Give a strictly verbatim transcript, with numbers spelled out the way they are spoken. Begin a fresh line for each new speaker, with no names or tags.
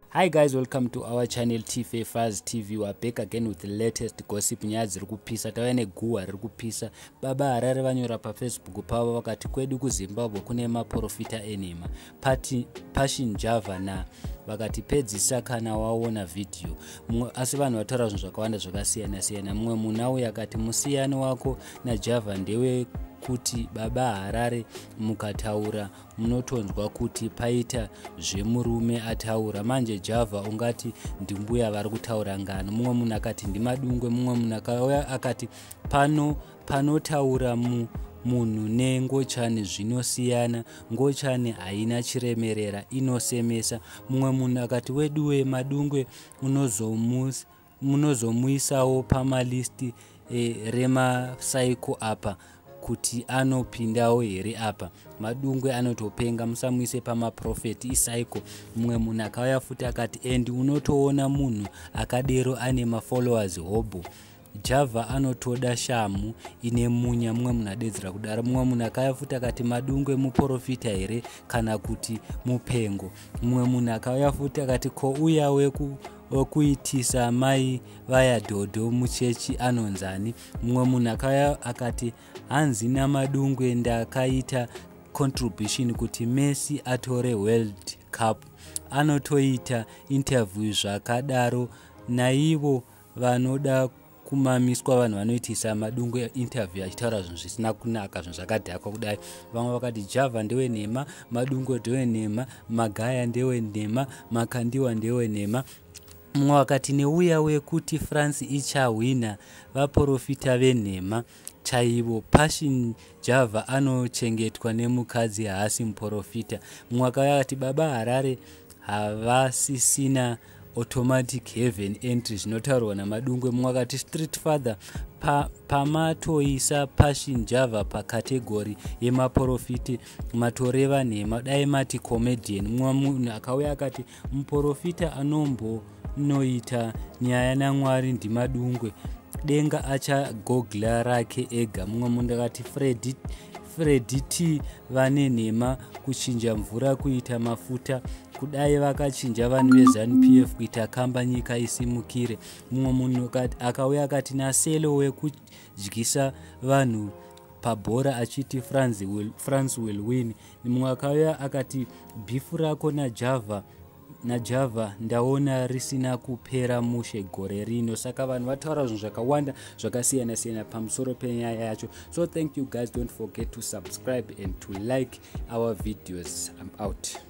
Hi guys, welcome to our channel T F Fuzz T V. We're back again with the latest gossip. Nyaya dziri kupisa, tava neguwa riri kupisa. Baba Harare vanyora paFacebook pavo vakati kwedu kuZimbabwe kune maporofita enhema Passion Java na vakati Pedzisa kana waona video. Asi vanhu vataura zvinhu zvakawanda zvakasiyana siyana. Mumwe munhu auya akati musiyano wako naJava ndewe kuti baba Harare mukataura munotonzwa kuti paita zvemurume ataura, manje Java ungati ndimbuya vari kutaura ngano. Mumwe munhu akati ndimadungwe, mumwe munhu akauya akati pano panotaura mu munhu nengochani zvinosiyana, ngochani haina chiremerera inosemesa. Mumwe munhu akati wedu wemadungwe unozomuisa munozomuisawo pamalisti e, remasaiko apa kuti anopindawo here apa. Madungwe anotopenga, musamuise pamaprofeti isaiko. Mumwe munhu akauya futi akati endi unotoona munhu akadero ane mafollowers hobo, Java anotoda shamu ine munya. Mumwe munhu adedzera kudaro. Mumwe munhu akauya futi akati madungwe muprofita here kana kuti mupengo. Mumwe munhu akauya futi akati ko uya weku okuitisa mai vaya dhodho muchechi anonzani. Mumwe munhu akauya akati hanzi namadungwe ndakaita contribution kuti Messi atore World Cup. Anotoita interview zvakadaro naivo vanoda kumamiswa vanhu vanoitisa madungwe interview achitaura zvinhu zvisina kunaka, zvinhu zvakadhakwa kudai. Vamwe vakati Java ndewe nhema, madungwe ndewe nhema, magaya ndewe nhema, makandiwa ndewe nhema. Mumwe wakati neuya wekuti France ichahwina vaporofita venhema chaivo. Passion Java anochengetwa nemukadzi haasi muporofita. Mumwe akauya akati baba Harare havasisina automatic heaven entry zvinotaurwa namadungwe. Mumwe akati street father pa, pamatoisa Passion Java pakategori yemaporofiti matoreva nhema dai mati comedian. Mumwe munhu akauya akati muporofita anombo noita nyaya naMwari ndimadungwe, denga achagogla rake ega. Mumwe munhu akati Freddy Freddy T vane nhema kuchinja mvura kuita mafuta kudai vakachinja vanhu veZanu P F kuita kamba nyika isimukire. Mumwe munhu akauya akati naselo wekudyisa vanhu pabhora achiti France will, France will win. Mumwe akauya akati bifu rako naJava naJava ndaona risina kupera mushe gore rino. Saka vanhu vataura zvinhu zvakawanda zvakasiyana siyana pamusoro penyaya yacho. So thank you guys, don't forget to subscribe and to like our videos. I'm out.